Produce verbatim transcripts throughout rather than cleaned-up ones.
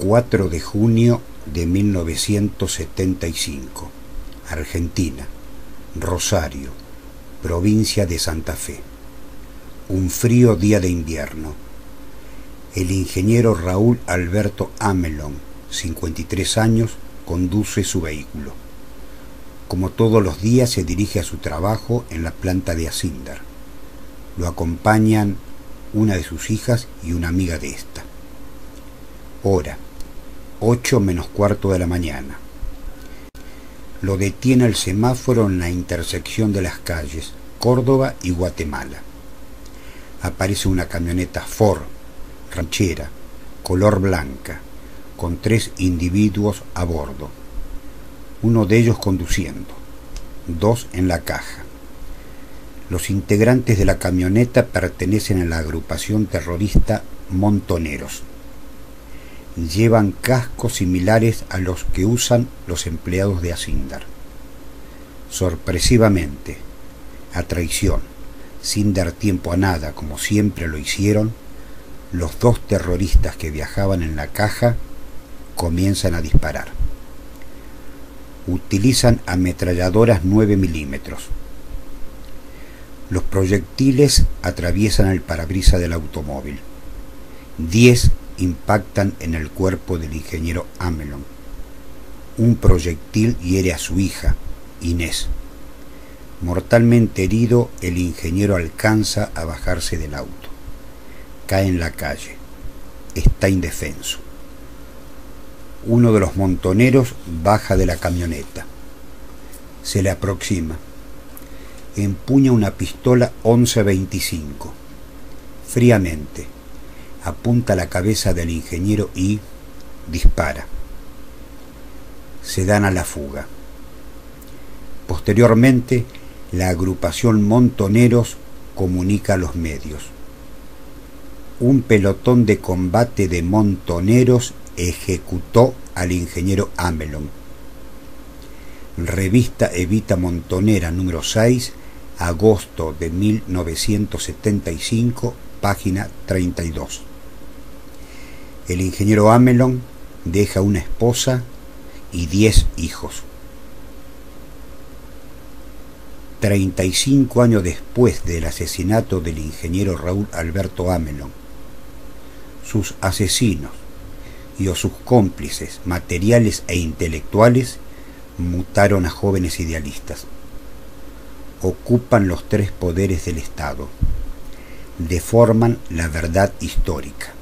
cuatro de junio de mil novecientos setenta y cinco, Argentina, Rosario, provincia de Santa Fe. Un frío día de invierno. El ingeniero Raúl Alberto Amelón, cincuenta y tres años, conduce su vehículo. Como todos los días se dirige a su trabajo en la planta de Asindar. Lo acompañan una de sus hijas y una amiga de esta. Hora, ocho menos cuarto de la mañana. Lo detiene el semáforo en la intersección de las calles Córdoba y Guatemala. Aparece una camioneta Ford, ranchera, color blanca, con tres individuos a bordo. Uno de ellos conduciendo, dos en la caja. Los integrantes de la camioneta pertenecen a la agrupación terrorista Montoneros. Llevan cascos similares a los que usan los empleados de Asindar. Sorpresivamente, a traición, sin dar tiempo a nada como siempre lo hicieron, los dos terroristas que viajaban en la caja comienzan a disparar. Utilizan ametralladoras nueve milímetros. Los proyectiles atraviesan el parabrisas del automóvil. Diez impactan en el cuerpo del ingeniero Amelón. Un proyectil hiere a su hija, Inés. Mortalmente herido, el ingeniero alcanza a bajarse del auto. Cae en la calle. Está indefenso. Uno de los montoneros baja de la camioneta. Se le aproxima. Empuña una pistola once veinticinco. Fríamente apunta a la cabeza del ingeniero y dispara. Se dan a la fuga. Posteriormente, la agrupación Montoneros comunica a los medios. Un pelotón de combate de montoneros ejecutó al ingeniero Amelón. Revista Evita Montonera número seis, agosto de mil novecientos setenta y cinco, página treinta y dos. El ingeniero Amelón deja una esposa y diez hijos. treinta y cinco años después del asesinato del ingeniero Raúl Alberto Amelón, sus asesinos y o sus cómplices materiales e intelectuales mutaron a jóvenes idealistas. Ocupan los tres poderes del Estado. Deforman la verdad histórica.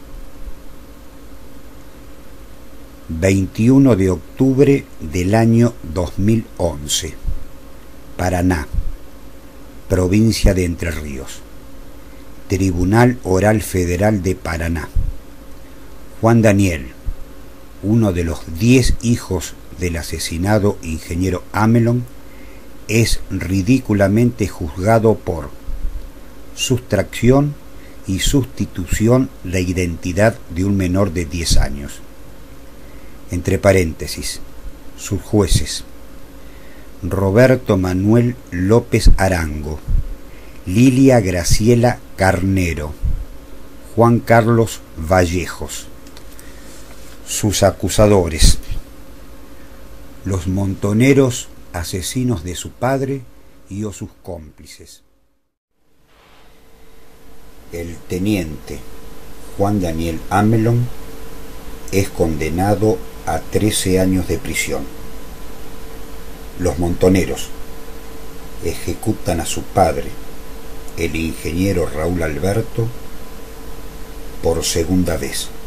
veintiuno de octubre del año dos mil once. Paraná, provincia de Entre Ríos. Tribunal Oral Federal de Paraná. Juan Daniel, uno de los diez hijos del asesinado ingeniero Amelón, es ridículamente juzgado por sustracción y sustitución de identidad de un menor de diez años. Entre paréntesis, sus jueces: Roberto Manuel López Arango, Lilia Graciela Carnero, Juan Carlos Vallejos. Sus acusadores: los montoneros asesinos de su padre y o sus cómplices. El teniente Juan Daniel Amelón es condenado a trece años de prisión. Los montoneros ejecutan a su padre, el ingeniero Raúl Alberto, por segunda vez.